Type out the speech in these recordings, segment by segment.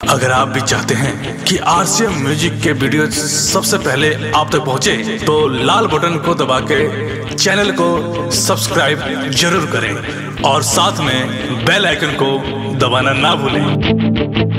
अगर आप भी चाहते हैं कि आरसीएम म्यूजिक के वीडियो सबसे पहले आप तक पहुंचे, तो लाल बटन को दबा के चैनल को सब्सक्राइब जरूर करें और साथ में बेल आइकन को दबाना ना भूलें।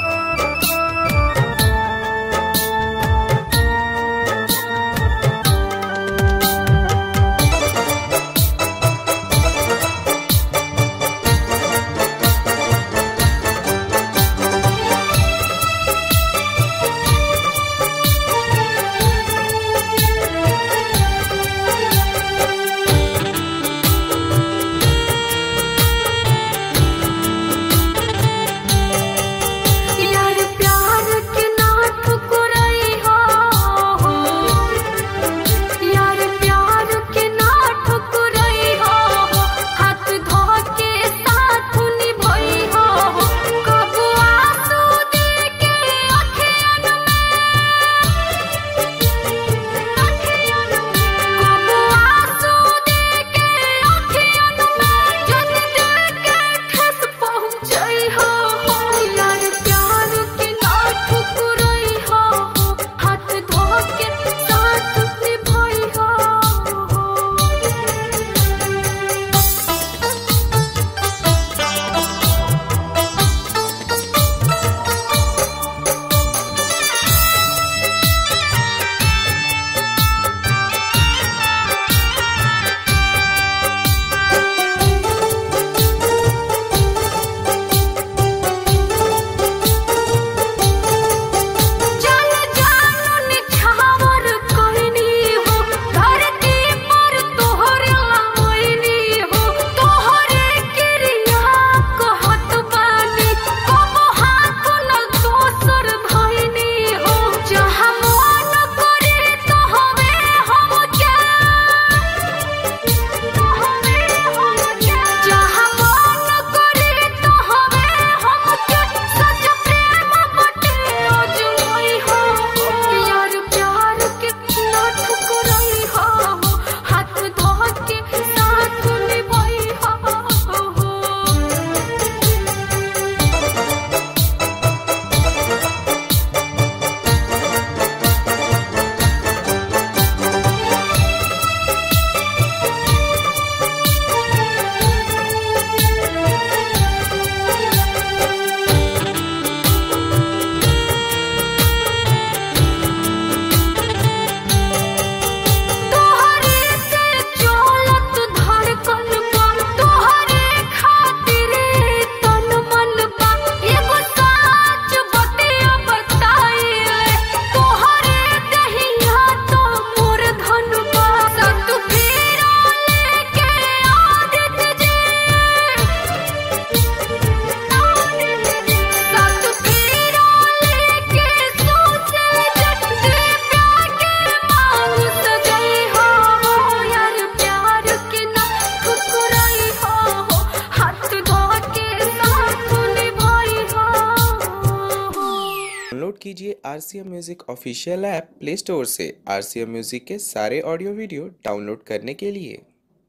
डाउनलोड कीजिए RCM music official app Play Store से। आरसीएम म्यूजिक के सारे ऑडियो वीडियो डाउनलोड करने के लिए